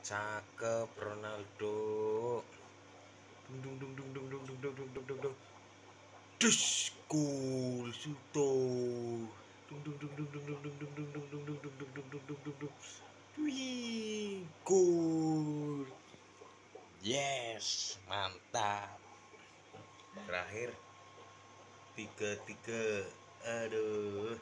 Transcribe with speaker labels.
Speaker 1: Cakep Ronaldo. Dung dung dung dung dung dung dung dung dung dung dung dung. Dus gol Suto. Dung dung dung dung dung dung dung dung dung dung dung dung dung dung dung dung dung dung. Wih, gol. Yes, mantap. Terakhir 3-3. Aduh.